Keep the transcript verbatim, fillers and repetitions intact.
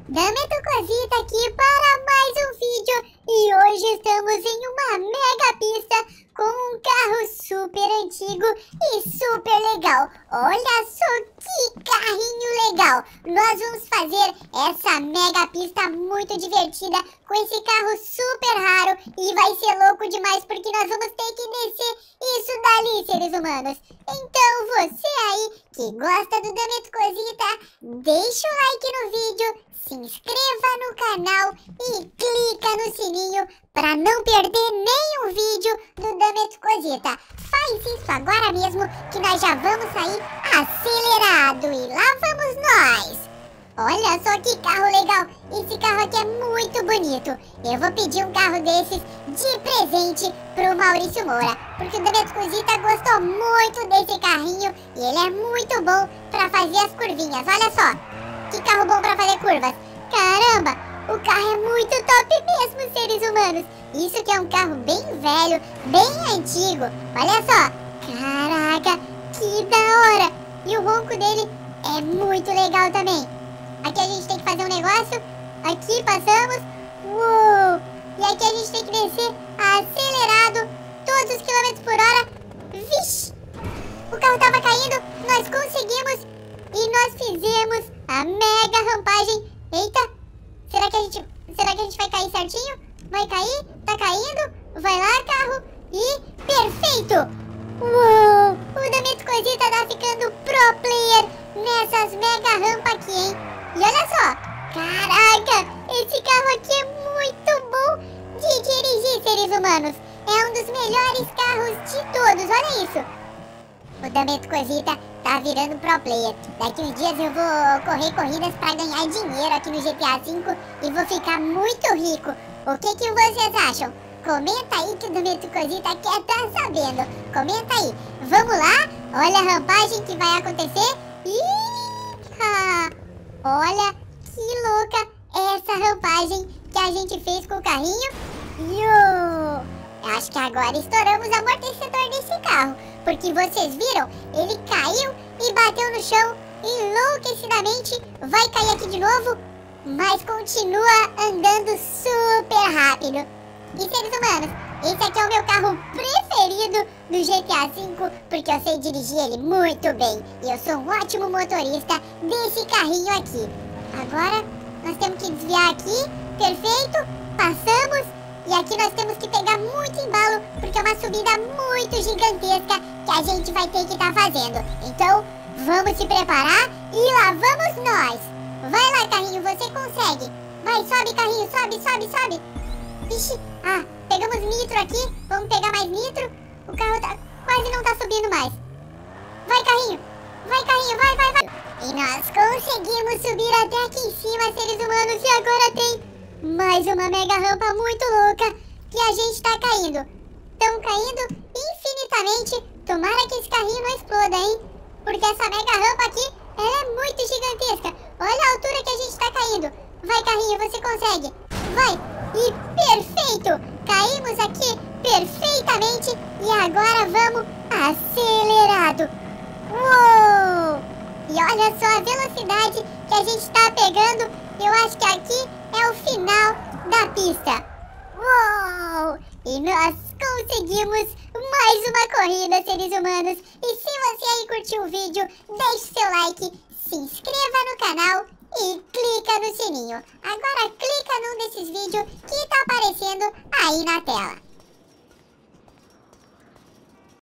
Dametocozita aqui para mais um vídeo e hoje estamos em uma mega pista com um carro super antigo e super legal. Olha só que carrinho legal! Nós vamos fazer essa mega pista muito divertida com esse carro super raro e vai ser louco demais porque nós vamos ter que descer isso dali, seres humanos. Então você aí que gosta do Dametocozita, deixa o like no vídeo, se inscreva no canal e clica no sininho para não perder nenhum vídeo do Dametocozita. Faz isso agora mesmo que nós já vamos sair acelerado e lá vamos nós. Olha só que carro legal, esse carro aqui é muito bonito. Eu vou pedir um carro desses de presente pro Maurício Moura, porque o Dametocozita gostou muito desse carrinho e ele é muito bom para fazer as curvinhas. Olha só, que carro bom para fazer curvas. Caramba, o carro é muito top mesmo, seres humanos. Isso que é um carro bem velho, bem antigo. Olha só, caraca, que da hora. E o ronco dele é muito legal também. Aqui a gente tem que fazer um negócio. Aqui passamos. Uou! E aqui a gente tem que descer acelerado todos os quilômetros por hora. Vixe! O carro tava caindo. Nós conseguimos. E nós fizemos a mega rampagem. Eita! Será que a gente, será que a gente vai cair certinho? Vai cair? Tá caindo? Vai lá, carro. E perfeito! Uou! O Dametocozita tá ficando pro player nessas mega rampas aqui, hein? E olha só, caraca, esse carro aqui é muito bom de dirigir, seres humanos. É um dos melhores carros de todos, olha isso. O Dametocozita tá virando pro player. Daqui uns dias eu vou correr corridas pra ganhar dinheiro aqui no G T A cinco e vou ficar muito rico. O que que vocês acham? Comenta aí que o Dametocozita quer tá sabendo. Comenta aí. Vamos lá? Olha a rampagem que vai acontecer. Ih! Olha que louca essa rampagem que a gente fez com o carrinho. Yo! Acho que agora estouramos o amortecedor desse carro, porque vocês viram? Ele caiu e bateu no chão enlouquecidamente. Vai cair aqui de novo, mas continua andando super rápido. E seres humanos, esse aqui é o meu carro preferido do G T A cinco, porque eu sei dirigir ele muito bem. E eu sou um ótimo motorista desse carrinho aqui. Agora, nós temos que desviar aqui. Perfeito, passamos. E aqui nós temos que pegar muito embalo, porque é uma subida muito gigantesca que a gente vai ter que estar fazendo. Então, vamos se preparar e lá vamos nós. Vai lá, carrinho, você consegue. Vai, sobe, carrinho, sobe, sobe, sobe. Ixi, ah, pegamos nitro aqui. Vamos pegar mais nitro. O carro tá, quase não tá subindo mais. Vai, carrinho. Vai, carrinho, vai, vai, vai. E nós conseguimos subir até aqui em cima, seres humanos. E agora tem mais uma mega rampa muito louca que a gente tá caindo. Estão caindo infinitamente. Tomara que esse carrinho não exploda, hein? Porque essa mega rampa aqui, ela é muito gigantesca. Olha a altura que a gente tá caindo. Vai, carrinho, você consegue. Vai. E perfeito! Caímos aqui perfeitamente e agora vamos acelerado. Uou! E olha só a velocidade que a gente está pegando. Eu acho que aqui é o final da pista. Uou! E nós conseguimos mais uma corrida, seres humanos. E se você aí curtiu o vídeo, deixe seu like, se inscreva no canal e clica no sininho. Agora clica num desses vídeos que tá aparecendo aí na tela.